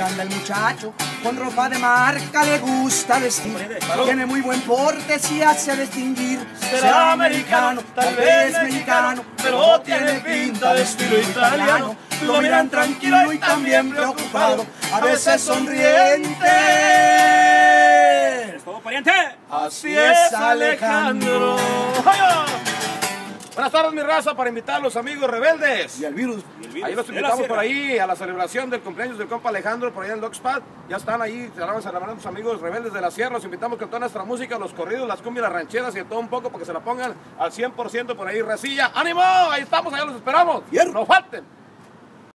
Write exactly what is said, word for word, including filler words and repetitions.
anda el muchacho, con ropa de marca le gusta vestir. Tiene muy buen porte, si hace distinguir. Será americano, tal vez mexicano, pero tiene pinta de estilo italiano. Lo miran tranquilo y también preocupado, a veces sonriente. ¿Es todo, pariente? Así es, Alejandro. Buenas tardes, mi raza, para invitar a los amigos rebeldes. Y al virus. Ahí los invitamos por ahí a la celebración del cumpleaños del compa Alejandro, por allá en Lockspad. Ya están ahí, se van a celebrar los amigos rebeldes de la sierra. Los invitamos con toda nuestra música, los corridos, las cumbias, las rancheras y de todo un poco, para que se la pongan al cien por ciento por ahí, racilla. ¡Ánimo! Ahí estamos, allá los esperamos. Hierro. ¡No falten!